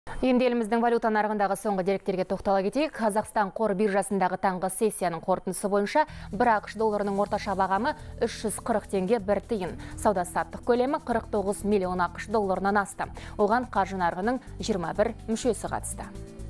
Енді еліміздің валюта нарығындағы соңғы деректерге тоқтала кетейік. Қазақстан қор биржасындағы таңғы сессияның қорытындысы бойынша бір ақш долларының орташа бағамы 340 теңге 1 тиын. Сауда-саттық көлемі 49 миллион ақш долларынан асты. Оған қаржы нарығының 21 мүшесі қатысты.